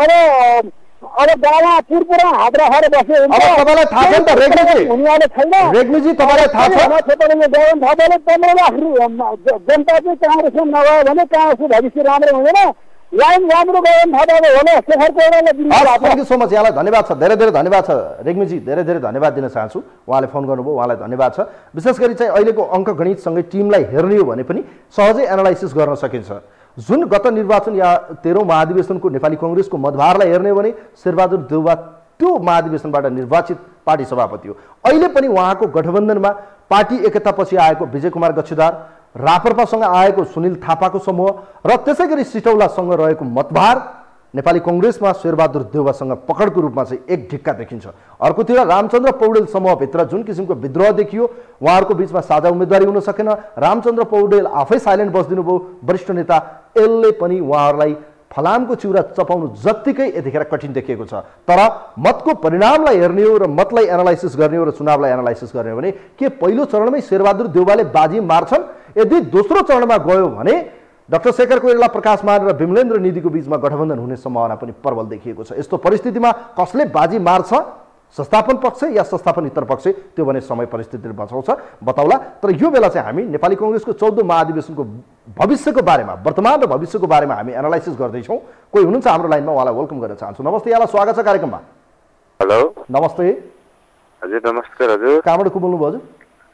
अब गाउँमा पुरपुरा हात राखेर बस्यो अब तपाईँलाई थाहा छ नि त रेग्मीजी, हुनेवाला छैन। रेग्मीजी तपाईँलाई थाहा छ क्षेत्रमा गयो भने 15 लाख जनता चाहिँ काङ्ग्रेसमा नभयो भने काङ्ग्रेसको भविष्य राम्रो हुँदैन। लाइन राम्रो गयो भने थाहा होला शेखर कोइरालालाई दिनु। थ्याङ्क यू सो मच, यहाँलाई धन्यवाद छ, धेरै धेरै धन्यवाद छ रेग्मीजी, धेरै धेरै धन्यवाद दिन चाहन्छु। उहाँले फोन गर्नुभयो, उहाँलाई धन्यवाद छ। विशेष गरी चाहिँ अहिलेको अङ्कगणितसँगै टिमलाई हेर्ने हो भने पनि सहजै एनालाइसिस गर्न सकिन्छ। जुन गत निर्वाचन या 13औं महाधिवेशनको नेपाली कङ्ग्रेसको मतभारलाई हेर्ने हो भने शेरबहादुर देउवा त्यो महाधिवेशनबाट निर्वाचित पार्टी सभापति हो। अहिले पनि उहाँको गठबन्धनमा पार्टी एकतापछि आएको विजय कुमार गच्छीदार, राप्रपासँग आएको सुनिल थापाको समूह र त्यसै गरी सिटौलासँग रहेको मतभार नेपाली कङ्ग्रेसमा शेरबहादुर देउवासँग पकडको रूपमा चाहिँ एक ढिक्का देखिन्छ। अर्कोतिर रामचन्द्र पौडेल समूहभित्र जुन किसिमको विद्रोह देखियो, उहाँहरूको बिचमा साझा उम्मेदवारी हुन सकेन। रामचन्द्र पौडेल आफै साइलेन्ट बस्दिनु भयो, वरिष्ठ नेता यसले पनि उहाँहरूलाई फलामको चिउरा चपाउनु जत्तिकै यतिखेर कठिन देखिएको छ। तर मतको परिणामलाई हेर्ने हो र मतलाई एनालाइसिस गर्ने हो र चुनावलाई एनालाइसिस गर्ने हो भने के पहिलो चरणमै शेरबहादुर देउवाले बाजी मार्छन्? यदि दोस्रो चरणमा गयो भने डाक्टर शेखर कोइराला, प्रकाश मान र विमलेन्द्र निधिको बीचमा गठबन्धन हुने सम्भावना पनि प्रबल देखिएको छ। यस्तो परिस्थितिमा कसले बाजी मार्छ, संस्थापन पक्ष या संस्थापनेतर पक्ष, त्यो भने समय परिस्थितिले बताउला। तर यो बेला चाहिँ हामी नेपाली कङ्ग्रेसको 14औं महाधिवेशनको भविष्यको बारेमा, वर्तमान र भविष्यको बारेमा हामी एनालाइसिस गर्दैछौँ। कोही हुनुहुन्छ हाम्रो लाइनमा, उहाँलाई वेलकम गर्न चाहन्छु। नमस्ते, यहाँलाई स्वागत छ कार्यक्रममा। हेलो, नमस्ते। हजुर नमस्कार। हजुर कहाँबाट को बोल्नुभयो? हजुर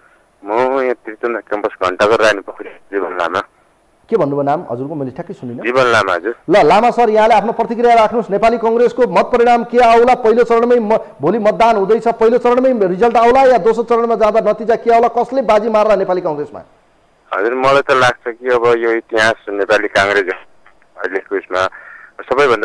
म यहाँ त्रिचुना क्याम्पस घण्टाघर रानी पोखरी जीवन लामा। के भन्नुभयो नाम हजुरको? मैले ठ्याक्कै सुनिनँ। जीवन लामा। हजुर ल लामा सर, यहाँले आफ्नो प्रतिक्रिया राख्नुहोस्। नेपाली कङ्ग्रेसको मत परिणाम के आउला? पहिलो चरणमै भोलि मतदान हुँदैछ, पहिलो चरणमै रिजल्ट आउला या दोस्रो चरणमा जाँदा नतिजा के आउला? कसले बाजी मार्ला नेपाली कङ्ग्रेसमा? हजुर मलाई त लाग्छ कि अब यो इतिहास नेपाली काङ्ग्रेस अहिलेको उसमा सबैभन्दा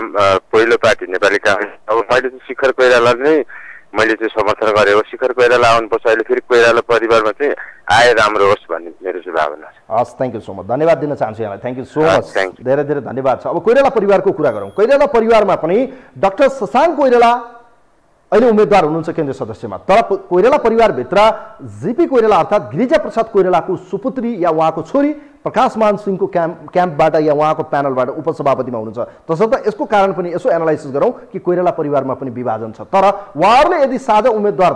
पहिलो पार्टी नेपाली काङ्ग्रेस। अब मैले चाहिँ शेखर कोइराला नै मैले चाहिँ समर्थन गरेको। शेखर कोइराला आउनुपर्छ, अहिले फेरि कोइराला परिवारमा चाहिँ आए राम्रो होस् भन्ने मेरो सुझावना छ। हस्, थ्याङ्क यू सो मच, धन्यवाद दिन चाहन्छु यहाँलाई। थ्याङ्क यू सो मच, धेरै धेरै धन्यवाद छ। अब कोइराला परिवारको कुरा गरौँ। कोइराला परिवारमा पनि डाक्टर शशाङ्क कोइराला अहिले उम्मेदवार हुनुहुन्छ केन्द्रीय सदस्यमा। तर कोइराला परिवारभित्र जीपी कोइराला अर्थात् गिरिजा प्रसाद कोइरालाको सुपुत्री या उहाँको छोरी प्रकाश मान सिंहको क्याम्पबाट या उहाँको प्यानलबाट उपसभापतिमा हुनुहुन्छ। तसर्थ यसको कारण पनि यसो एनालाइसिस गरौँ कि कोइराला परिवारमा पनि विभाजन छ। तर उहाँहरूले यदि साझा उम्मेदवार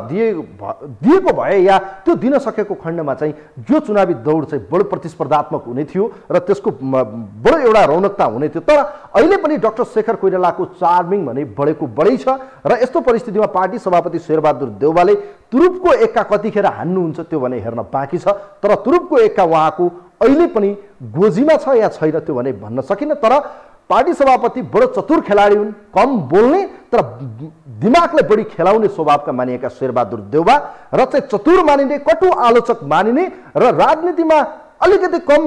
दिएको भए या त्यो दिन सकेको खण्डमा चाहिँ यो चुनावी दौड चाहिँ बडो प्रतिस्पर्धात्मक हुने थियो र त्यसको बडो एउटा रौनकता हुने थियो। तर अहिले पनि डाक्टर शेखर कोइरालाको चार्मिङ भने बढेको बढै छ र यस्तो परिस्थितिमा पार्टी सभापति शेरबहादुर देउवाले तुरुपको एक्का कतिखेर हान्नुहुन्छ त्यो भने हेर्न बाँकी छ। तर तुरुपको एक्का उहाँको अहिले पनि गोजीमा छ या छैन त्यो भने भन्न सकिन्न। तर पार्टी सभापति बडो चतुर खेलाडी हुन्, कम बोल्ने तर दिमागलाई बढी खेलाउने स्वभावका मानिएका शेरबहादुर देउवा र चाहिँ चतुर मानिने, कटु आलोचक मानिने र राजनीतिमा अलिकति कम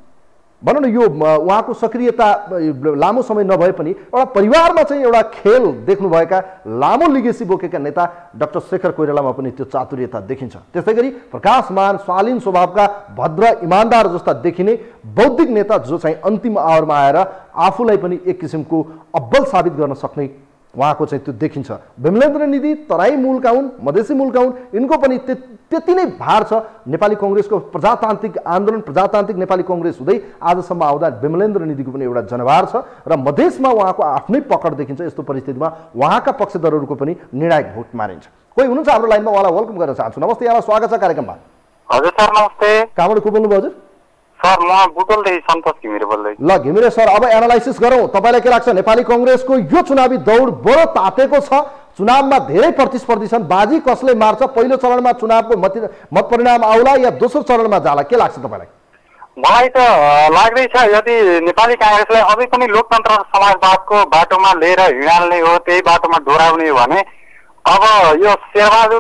भनौँ न यो उहाँको सक्रियता लामो समय नभए पनि एउटा परिवारमा चाहिँ एउटा खेल देख्नुभएका लामो लिगेसी बोकेका नेता डाक्टर शेखर कोइरालामा पनि त्यो चातुर्यता देखिन्छ। त्यसै गरी प्रकाश मान शालीन स्वभावका भद्र इमान्दार जस्ता देखिने बौद्धिक नेता जो चाहिँ अन्तिम आवरमा आएर आफूलाई पनि एक किसिमको अब्बल साबित गर्न सक्ने उहाँको चाहिँ त्यो देखिन्छ। विमलेन्द्र निधि तराई मूलका हुन्, मधेसी मूलका हुन्, यिनको पनि त्यति नै भार छ। नेपाली कङ्ग्रेसको प्रजातान्त्रिक आन्दोलन, प्रजातान्त्रिक नेपाली कङ्ग्रेस हुँदै आजसम्म आउँदा विमलेन्द्र निधिको पनि एउटा जनभार छ र मधेसमा उहाँको आफ्नै पकड देखिन्छ। यस्तो परिस्थितिमा उहाँका पक्षधरहरूको पनि निर्णायक भोट मानिन्छ। कोही हुनुहुन्छ हाम्रो लाइनमा, उहाँलाई वेलकम गर्न चाहन्छु। नमस्ते, यहाँलाई स्वागत छ कार्यक्रममा। हजुर सर नमस्ते। कहाँबाट को बोल्नुभयो? हजुर सर म बुटोलदेखि सन्तोष घिमिरे बोल्दैछु। ल घिमिरे सर, अब एनालाइसिस गरौँ। तपाईँलाई के लाग्छ नेपाली कङ्ग्रेसको यो चुनावी दौड बडो तातेको छ? चुनावमा धेरै प्रतिस्पर्धी छन्, बाजी कसले मार्छ? पहिलो चरणमा चुनावको मत परिणाम आउला या दोस्रो चरणमा जाला? के लाग्छ तपाईँलाई? मलाई त लाग्दैछ यदि नेपाली काङ्ग्रेसलाई अझै पनि लोकतन्त्र समाजवादको बाटोमा लिएर हिँड्ने हो, त्यही बाटोमा डोराउने हो भने अब यो शेरबहादुर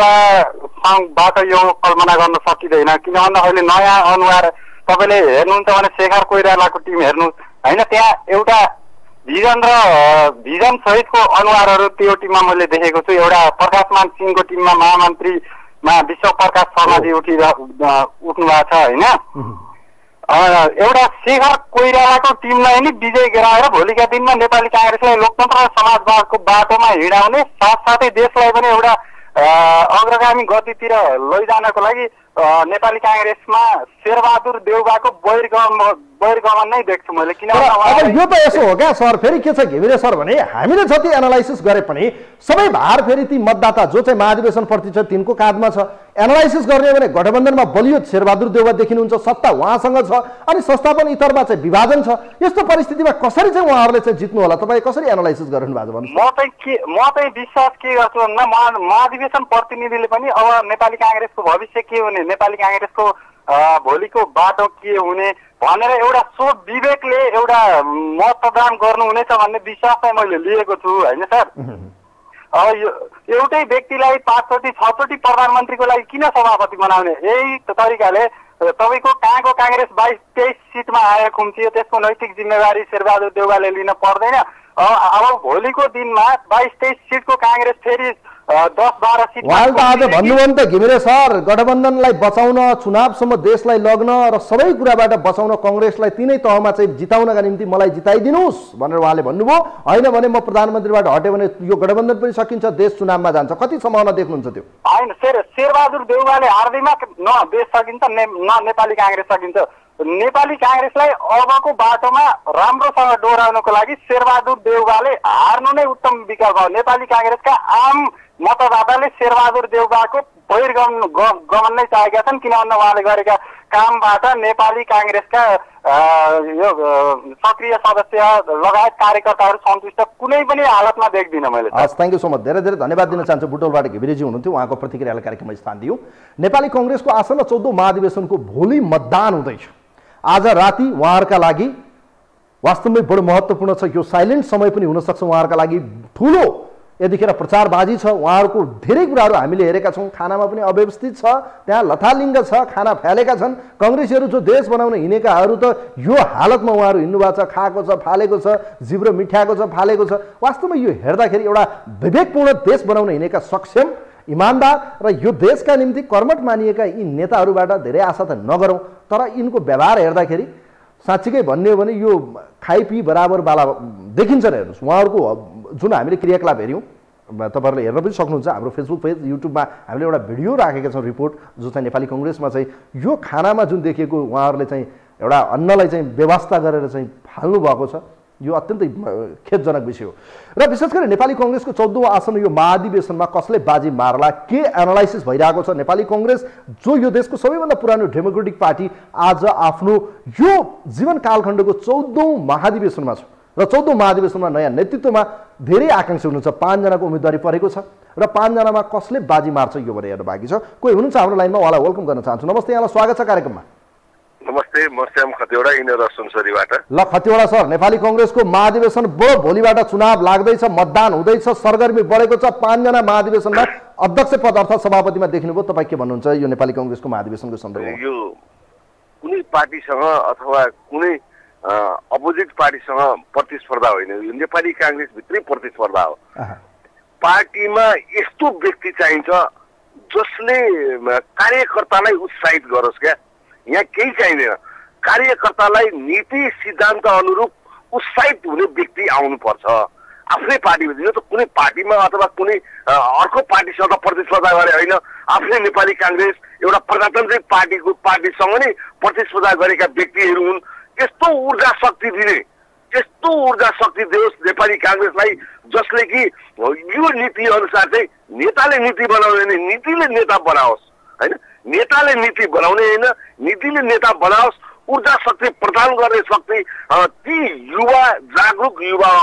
देउवाबाट यो कल्पना गर्न सकिँदैन। किन भन्दा अहिले नयाँ अनुहार तपाईँले हेर्नुहुन्छ भने शेखर कोइरालाको टिम हेर्नुहोस् होइन, त्यहाँ एउटा भिजन सहितको अनुहारहरू त्यो टिममा मैले देखेको छु। एउटा प्रकाश मान सिंहको टिममा महामन्त्रीमा विश्व प्रकाश शर्माजी उठ्नु भएको छ होइन। एउटा शेखर कोइरालाको टिमलाई नि विजय गराएर भोलिका दिनमा नेपाली काङ्ग्रेसलाई लोकतन्त्र र समाजवादको बाटोमा हिँडाउने साथसाथै देशलाई पनि एउटा अग्रगामी गतितिर लैजानको लागि नेपाली काङ्ग्रेसमा शेरबहादुर देउवाको बहिर्गमन नै देख्छु मैले। अब यो त यसो हो क्या सर, फेरि के छ घिमिरे सर भने हामीले जति एनालाइसिस गरे पनि सबै भार फेरि ती मतदाता जो चाहिँ महाधिवेशनप्रति छ तिनको काँधमा छ। एनालाइसिस गर्ने हो भने गठबन्धनमा बलियो शेरबहादुर देउवा देखिनुहुन्छ, सत्ता उहाँसँग छ अनि संस्थापन इतरमा चाहिँ विभाजन छ। यस्तो परिस्थितिमा कसरी चाहिँ उहाँहरूले चाहिँ जित्नु होला? तपाईँ कसरी एनालाइसिस गर्नु भएको छ भन्नुहोस्? म चाहिँ विश्वास के गर्छु भन्दा महाधिवेशन प्रतिनिधिले पनि अब नेपाली काङ्ग्रेसको भविष्य के हुने, नेपाली काङ्ग्रेसको भोलिको बाटो के हुने भनेर एउटा सोच विवेकले एउटा मतदान गर्नुहुनेछ भन्ने विश्वास चाहिँ मैले लिएको छु होइन सर। अब यो एउटै व्यक्तिलाई 5 चोटि 6 चोटि प्रधानमन्त्रीको लागि किन सभापति बनाउने? यही तरिकाले तपाईँको कहाँको काङ्ग्रेस 22-23 सिटमा आयो खुम्चियो, त्यसको नैतिक जिम्मेवारी शेरबहादुर देउवाले लिन पर्दैन। अब भोलिको दिनमा 22-23 सिटको काङ्ग्रेस फेरि 10-12 सिट उहाँले त आज भन्नुभयो नि त घिमिरे सर, गठबन्धनलाई बचाउन, चुनावसम्म देशलाई लग्न र सबै कुराबाट बचाउन काङ्ग्रेसलाई तिनै तहमा चाहिँ जिताउनका निम्ति मलाई जिताइदिनुहोस् भनेर उहाँले भन्नुभयो। होइन भने म प्रधानमन्त्रीबाट हट्यो भने यो गठबन्धन पनि सकिन्छ, देश चुनावमा जान्छ। कति सम्भावना देख्नुहुन्छ त्यो? होइन शेरबहादुर देउवाले हार्दैमा न देश सकिन्छ न नेपाली काङ्ग्रेस सकिन्छ। नेपाली काङ्ग्रेसलाई अबको बाटोमा राम्रोसँग डोराउनको लागि शेरबहादुर देउवाले हार्नु नै उत्तम विकल्प हो। नेपाली काङ्ग्रेसका आम मतदाताले शेरबहादुर देउवाको बहिर्गमन नै चाहेका छन्, किनभने उहाँले गरेका कामबाट नेपाली काङ्ग्रेसका यो सक्रिय सदस्य लगायत कार्यकर्ताहरू सन्तुष्ट कुनै पनि हालतमा देख्दिनँ मैले। हस्, थ्याङ्क यू सो मच। धेरै धेरै धन्यवाद दिन चाहन्छु। बुटोलबाट घिमिरेजी हुनुहुन्थ्यो, उहाँको प्रतिक्रियालाई कार्यक्रममा स्थान दियौँ। नेपाली काङ्ग्रेसको आसन्न 14औं महाधिवेशनको भोलि मतदान हुँदैछ। आज राति उहाँहरूका लागि वास्तवमै बडो महत्त्वपूर्ण छ। यो साइलेन्ट समय पनि हुनसक्छ उहाँहरूका लागि ठुलो। यतिखेर प्रचारबाजी छ, उहाँहरूको धेरै कुराहरू हामीले हेरेका छौँ। खानामा पनि अव्यवस्थित छ, त्यहाँ लथालिङ्ग छ, खाना फ्यालेका छन्। काङ्ग्रेसीहरू जो देश बनाउन हिँडेकाहरू त यो हालतमा उहाँहरू हिँड्नु भएको छ, खाएको छ, फालेको छ, जिब्रो मिठ्याएको छ, फालेको छ। वास्तवमा यो हेर्दाखेरि एउटा विवेकपूर्ण देश बनाउन हिँडेका सक्षम, इमान्दार र यो देशका निम्ति कर्मठ मानिएका यी नेताहरूबाट धेरै आशा त नगरौँ, तर यिनको व्यवहार हेर्दाखेरि साँच्चीकै भन्ने हो भने यो खाइपी बराबरवाला देखिन्छ नि। हेर्नुहोस् उहाँहरूको जुन हामीले क्रियाकलाप हेऱ्यौँ, तपाईँहरूले हेर्न पनि सक्नुहुन्छ हाम्रो फेसबुक पेज, युट्युबमा हामीले एउटा भिडियो राखेका छौँ, रिपोर्ट जो चाहिँ नेपाली काङ्ग्रेसमा चाहिँ यो खानामा जुन देखिएको उहाँहरूले चाहिँ एउटा अन्नलाई चाहिँ व्यवस्था गरेर चाहिँ फाल्नु भएको छ। यो अत्यन्तै खेदजनक विषय हो। र विशेष गरी नेपाली काङ्ग्रेसको 14औं आसन यो महाधिवेशनमा कसले बाजी मार्ला, के एनालाइसिस भइरहेको छ? नेपाली काङ्ग्रेस जो यो देशको सबैभन्दा पुरानो डेमोक्रेटिक पार्टी आज आफ्नो यो जीवन कालखण्डको 14औं महाधिवेशनमा छ र 14औं महाधिवेशनमा नयाँ नेतृत्वमा धेरै आकाङ्क्षी हुनुहुन्छ। 5 जनाको उम्मेदवारी परेको छ र 5 जनामा कसले बाजी मार्छ यो भनेर हेर्नु बाँकी छ। कोही हुनुहुन्छ हाम्रो लाइनमा, उहाँलाई वेलकम गर्न चाहन्छु। नमस्ते, यहाँलाई स्वागत छ कार्यक्रममा। नमस्ते, म श्याम खतिवडा इनेर सुनसरीबाट। ल खतिवडा सर, नेपाली काङ्ग्रेसको महाधिवेशन बडो भोलिबाट चुनाव लाग्दैछ, मतदान हुँदैछ, सरगर्मी बढेको छ। 5 जना महाधिवेशनमा अध्यक्ष पद अर्थात् सभापतिमा देख्नुभयो। तपाईँ के भन्नुहुन्छ यो नेपाली काङ्ग्रेसको महाधिवेशनको सन्दर्भमा? यो कुनै पार्टीसँग अथवा कुनै अपोजिट पार्टीसँग प्रतिस्पर्धा होइन, यो नेपाली काङ्ग्रेस भित्रै प्रतिस्पर्धा हो। पार्टीमा यस्तो व्यक्ति चाहिन्छ जसले कार्यकर्तालाई उत्साहित गरोस्। क्या यहाँ केही चाहिँदैन, कार्यकर्तालाई नीति सिद्धान्त अनुरूप उत्साहित हुने व्यक्ति आउनुपर्छ आफ्नै पार्टीमा। यो त कुनै पार्टीमा अथवा कुनै अर्को पार्टीसँग प्रतिस्पर्धा गरे होइन, आफ्नै नेपाली काङ्ग्रेस एउटा प्रजातान्त्रिक पार्टीसँग नै प्रतिस्पर्धा गरेका व्यक्तिहरू हुन्। यस्तो ऊर्जा शक्ति दिने, यस्तो ऊर्जा शक्ति दियोस् नेपाली काङ्ग्रेसलाई जसले कि यो नीति अनुसार चाहिँ नेताले नीति बनाउने होइन, नीतिले नेता बनाओस् होइन, नेताले नीति बनाउने होइन, नीतिले नेता बनाओस्। ऊर्जा शक्ति प्रदान गर्ने शक्ति ती युवा, जागरुक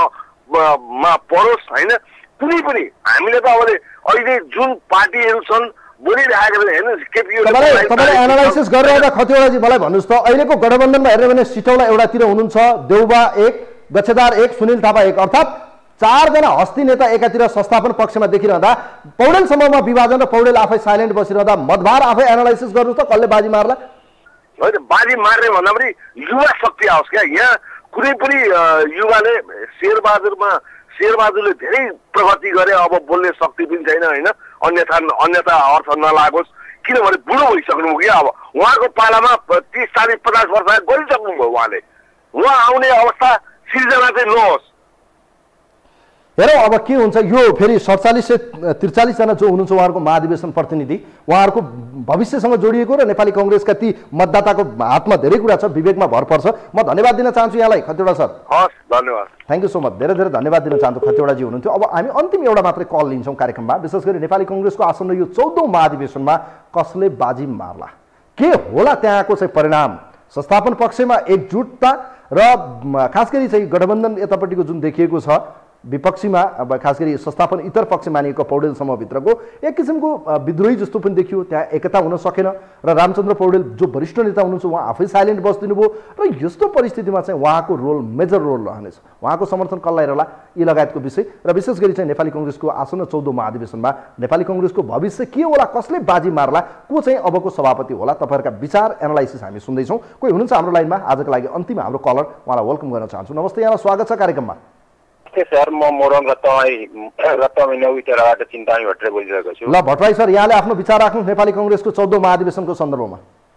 युवामा परोस् होइन। कुनै पनि हामीले त अहिले जुन पार्टीहरू छन् बोलिरहेको हेर्नुहोस्, तपाईँले एनालाइसिस गरेर खतिवडाजी मलाई भन्नुहोस् त, अहिलेको गठबन्धनमा हेर्ने भने सिटौला एउटातिर हुनुहुन्छ, देउबा 1, गच्छेदार 1, सुनिल थापा 1, अर्थात् 4 जना हस्ती नेता एकातिर संस्थापन पक्षमा देखिरहँदा पौडेलसम्ममा विभाजन र पौडेल आफै साइलेन्ट बसिरहँदा मतभार आफै एनालाइसिस गर्नुहोस् त कसले बाजी मार्ला? होइन, बाजी मार्ने भन्दा पनि युवा शक्ति आओस्। क्या यहाँ कुनै पनि युवाले शेरबहादुरले धेरै प्रगति गरे, अब बोल्ने शक्ति पनि छैन होइन, अन्यथा अर्थ नलागोस्। किनभने बुढो भइसक्नुभयो क्या, अब उहाँको पालामा 30, 40, 50 वर्ष गरिसक्नुभयो। उहाँ आउने अवस्था सिर्जना चाहिँ नहोस्। हेरौँ अब के हुन्छ। यो फेरि 47 जना जो हुनुहुन्छ उहाँहरूको महाधिवेशन प्रतिनिधि, उहाँहरूको भविष्यसँग जोडिएको र नेपाली कङ्ग्रेसका ती मतदाताको हातमा धेरै कुरा छ, विवेकमा भर पर्छ। म धन्यवाद दिन चाहन्छु यहाँलाई खतिवडा सर। हस्, धन्यवाद। Thank you so much. धेरै धेरै धन्यवाद दिन चाहन्छु खतिवडाजी हुनुहुन्थ्यो। अब हामी अन्तिम एउटा मात्रै कल लिन्छौँ कार्यक्रममा। विशेष गरी नेपाली कङ्ग्रेसको आसन्न यो 14औं महाधिवेशनमा कसले बाजी मार्ला, के होला त्यहाँको चाहिँ परिणाम। संस्थापन पक्षमा एकजुटता र खास गरी चाहिँ गठबन्धन यतापट्टिको जुन देखिएको छ, विपक्षीमा अब खास गरी संस्थापन इतर पक्ष मानिएको पौडेल समूहभित्रको एक किसिमको विद्रोही जस्तो पनि देखियो। त्यहाँ एकता हुन सकेन र रामचन्द्र पौडेल जो वरिष्ठ नेता हुनुहुन्छ उहाँ आफै साइलेन्ट बस्दिनु भयो र यस्तो परिस्थितिमा चाहिँ उहाँको रोल मेजर रोल रहनेछ। उहाँको समर्थन कसलाई रहला यी लगायतको विषय र विशेष गरी चाहिँ नेपाली कङ्ग्रेसको आसन्न 14औं महाधिवेशनमा नेपाली कङ्ग्रेसको भविष्य के होला, कसले बाजी मार्ला, को चाहिँ अबको सभापति होला, तपाईँहरूका विचार एनालाइसिस हामी सुन्दैछौँ। कोही हुनुहुन्छ हाम्रो लाइनमा आजको लागि अन्तिम हाम्रो कलर, उहाँलाई वेलकम गर्न चाहन्छु। नमस्ते, यहाँलाई स्वागत छ कार्यक्रममा। सर, म मोरङ रत्नबाट चिन्तामणि भट्टराई बोलिरहेको छु। ल भट्टराई सर, यहाँले आफ्नो विचार राख्नु नेपाली कङ्ग्रेसको 14औं महाधिवेशनको सन्दर्भमा।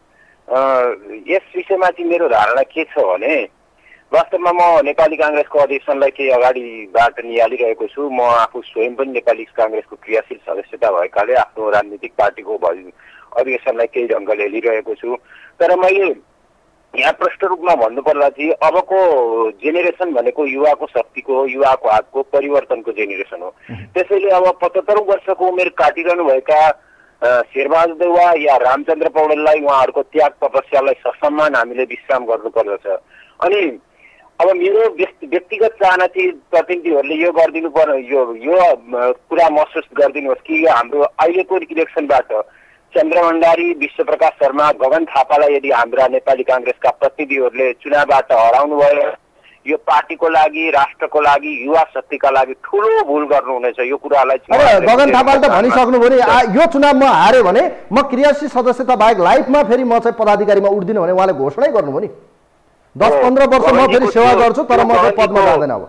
यस विषयमा चाहिँ मेरो धारणा के छ भने वास्तवमा म नेपाली काङ्ग्रेसको अधिवेशनलाई केही अगाडिबाट निहालिरहेको छु। म आफू स्वयं पनि नेपाली काङ्ग्रेसको क्रियाशील सदस्यता भएकाले आफ्नो राजनीतिक पार्टीको अधिवेशनलाई केही ढङ्गले हेरिरहेको छु। तर मैले यहाँ प्रष्ट रूपमा भन्नुपर्दा चाहिँ अबको जेनेरेसन भनेको युवाको शक्तिको, युवाको हातको परिवर्तनको जेनेरेसन हो। त्यसैले अब 75 वर्षको उमेर काटिरहनुभएका शेरबहादुर देउवा या रामचन्द्र पौडेललाई उहाँहरूको त्याग तपस्यालाई ससम्मान हामीले विश्राम गर्नुपर्दछ। अनि अब मेरो व्यक्तिगत चाहना चाहिँ प्रतिनिधिहरूले यो गरिदिनु पर्ने, यो कुरा महसुस गरिदिनुहोस् कि हाम्रो अहिलेको इलेक्सनबाट चन्द्र भण्डारी, विश्वप्रकाश शर्मा, गगन थापालाई यदि हाम्रा नेपाली काङ्ग्रेसका प्रतिनिधिहरूले चुनावबाट हराउनु भयो, यो पार्टीको लागि, राष्ट्रको लागि, युवा शक्तिका लागि ठुलो भुल गर्नुहुनेछ। यो कुरालाई गगन थापाले त भनिसक्नुभयो नि, यो चुनावमा हार्यो भने म क्रियाशील सदस्यता बाहेक लाइफमा फेरि म चाहिँ पदाधिकारीमा उठ्दिनँ भने उहाँले घोषणै गर्नुभयो नि। 10-15 वर्ष म फेरि सेवा गर्छु तर म चाहिँ पदमा जाँदैन। अब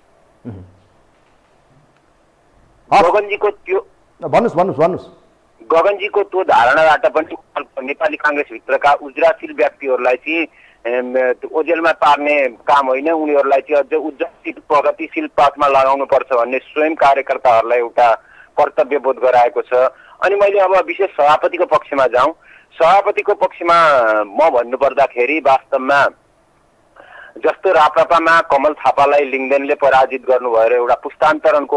भन्नुहोस्। गगनजीको त्यो धारणाबाट पनि नेपाली काङ्ग्रेसभित्रका उज्राशील व्यक्तिहरूलाई चाहिँ ओझेलमा पार्ने काम होइन, उनीहरूलाई चाहिँ अझ उज्जवल प्रगतिशील पथमा लगाउनुपर्छ भन्ने स्वयं कार्यकर्ताहरूलाई एउटा कर्तव्य बोध गराएको छ। अनि मैले अब विशेष सभापतिको पक्षमा जाउँ। सभापतिको पक्षमा म भन्नुपर्दाखेरि वास्तवमा जस्तो राप्रपामा कमल थापालाई लिङ्गदेनले पराजित गर्नुभयो र एउटा पुस्तान्तरणको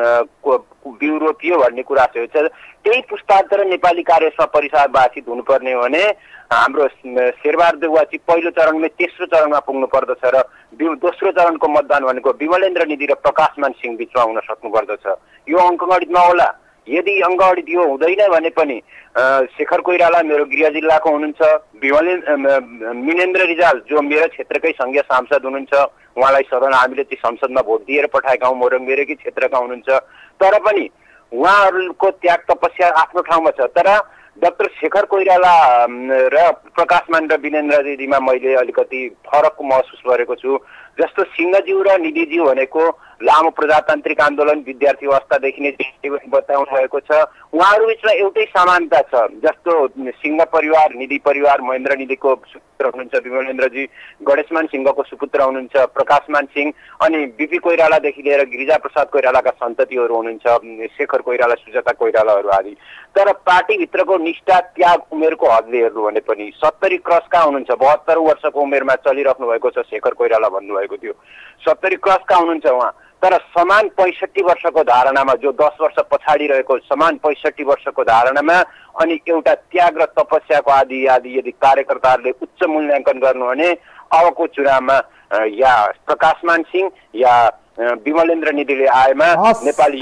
ब्युरो थियो भन्ने कुरा छ, त्यही पुस्तान्तरण नेपाली काङ्ग्रेसमा परिवारवासित हुनुपर्ने हो भने हाम्रो शेरबहादुर देउवा चाहिँ पहिलो चरणमा तेस्रो चरणमा पुग्नु पर्दछ र दोस्रो चरणको मतदान भनेको विमलेन्द्र निधि र प्रकाशमान सिंह बिचमा हुन सक्नुपर्दछ। यो अङ्कगणित नहोला। यदि अङ्कगणित यो हुँदैन भने पनि शेखर कोइराला मेरो गृह जिल्लाको हुनुहुन्छ, मिनेन्द्र रिजाल जो मेरो क्षेत्रकै संघीय सांसद हुनुहुन्छ, उहाँलाई सदन हामीले चाहिँ संसदमा भोट दिएर पठाएका हौँ, मोरङ मेरकै क्षेत्रका हुनुहुन्छ। तर पनि उहाँहरूको त्याग तपस्या आफ्नो ठाउँमा छ। तर डाक्टर शेखर कोइराला र प्रकाशमान र विनेन्द्रजीमा मैले अलिकति फरक महसुस गरेको छु। जस्तो सिंहज्यू र निधिज्यू भनेको लामो प्रजातान्त्रिक आन्दोलन विद्यार्थी अवस्थादेखि नै बताउनु भएको छ। उहाँहरू बिचमा एउटै समानता छ। जस्तो सिंह परिवार, निधि परिवार, महेन्द्र निधिको सुपुत्र हुनुहुन्छ विमलेन्द्रजी, गणेशमान सिंहको सुपुत्र हुनुहुन्छ प्रकाशमान सिंह, अनि बिपी कोइरालादेखि लिएर गिरिजा प्रसाद कोइरालाका सन्ततिहरू हुनुहुन्छ, शेखर कोइराला, सुजाता कोइरालाहरू आदि। तर पार्टीभित्रको निष्ठा, त्याग, उमेरको हदले हेर्नु भने पनि 70 क्रसका हुनुहुन्छ। 72 वर्षको उमेरमा चलिराख्नु भएको छ शेखर कोइराला भन्नुभएको थियो। 70 क्रसका हुनुहुन्छ उहाँ। तर समान 65 वर्षको धारणामा, जो 10 वर्ष पछाडि रहेको समान 65 वर्षको धारणामा अनि एउटा त्याग र तपस्याको आदि यदि कार्यकर्ताहरूले उच्च मूल्याङ्कन गर्नु भने अबको चुनावमा या प्रकाशमान सिंह या विमलेन्द्र निधिले आएमा नेपाली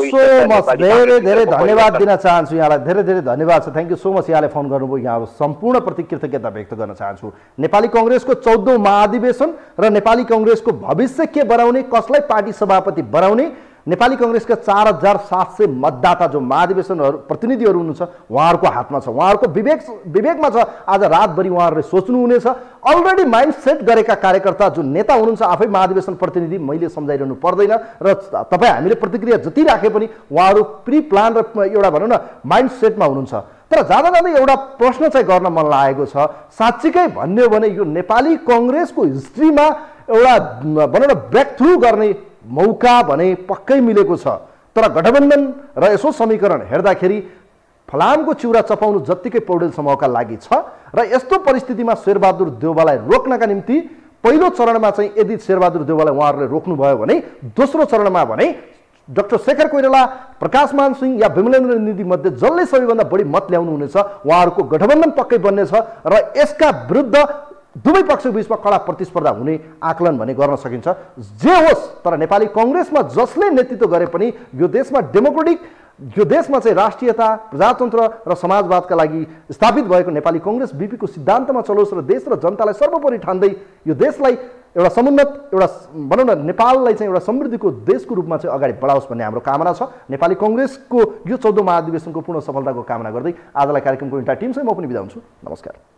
धेरै धेरै धन्यवाद दिन चाहन्छु यहाँलाई। धेरै धेरै धन्यवाद छ। थ्याङ्क यू सो मच यहाँले फोन गर्नुभयो। यहाँ सम्पूर्ण प्रति कृतज्ञता व्यक्त गर्न चाहन्छु। नेपाली कङ्ग्रेसको 14औं महाधिवेशन र नेपाली कङ्ग्रेसको भविष्य के बनाउने, कसलाई पार्टी सभापति बनाउने, नेपाली कङ्ग्रेसका 4700 मतदाता जो महाधिवेशनहरू प्रतिनिधिहरू हुनुहुन्छ उहाँहरूको हातमा छ, उहाँहरूको विवेकमा छ। आज रातभरि उहाँहरूले सोच्नुहुनेछ। अलरेडी माइन्ड सेट गरेका कार्यकर्ता जो नेता हुनुहुन्छ आफै महाधिवेशन प्रतिनिधि, मैले सम्झाइरहनु पर्दैन र तपाईँ हामीले प्रतिक्रिया जति राखे पनि उहाँहरू प्री प्लान र एउटा भनौँ न माइन्ड सेटमा हुनुहुन्छ। तर जाँदा जाँदै एउटा प्रश्न चाहिँ गर्न मन लागेको छ। साँच्चीकै भन्ने हो भने यो नेपाली कङ्ग्रेसको हिस्ट्रीमा एउटा भनौँ न ब्रेक थ्रु गर्ने मौका भने पक्कै मिलेको छ। तर गठबन्धन र यसो समीकरण हेर्दाखेरि फलामको चिउरा चपाउनु जत्तिकै पौडेल समूहका लागि छ र यस्तो परिस्थितिमा शेरबहादुर देउवालाई रोक्नका निम्ति पहिलो चरणमा चाहिँ यदि शेरबहादुर देउवालाई उहाँहरूले रोक्नुभयो भने दोस्रो चरणमा भने डाक्टर शेखर कोइराला, प्रकाशमान सिंह या विमलेन्द्र निधि मध्ये जसले सबैभन्दा बढी मत ल्याउनु हुनेछ उहाँहरूको गठबन्धन पक्कै बन्नेछ र यसका विरुद्ध दुवै पक्षको बीचमा कडा प्रतिस्पर्धा हुने आकलन भने गर्न सकिन्छ। जे होस् तर नेपाली कांग्रेसमा जसले नेतृत्व गरे पनि यो देशमा डेमोक्रेटिक, यो देशमा चाहिँ राष्ट्रियता, प्रजातन्त्र र समाजवादका लागि स्थापित भएको नेपाली कांग्रेस बीपीको सिद्धान्तमा चलोस् र देश र जनतालाई सर्वोपरि ठान्दै यो देशलाई एउटा समुन्नत, एउटा भनौँ न नेपाललाई चाहिँ एउटा समृद्धिको देशको रूपमा चाहिँ अगाडि बढाओस् भन्ने हाम्रो कामना छ। नेपाली कांग्रेसको यो 14औं महाधिवेशनको पूर्ण सफलताको कामना गर्दै आजलाई कार्यक्रमको इन्टायर टिमसँग म पनि बिदा हुन्छु। नमस्कार।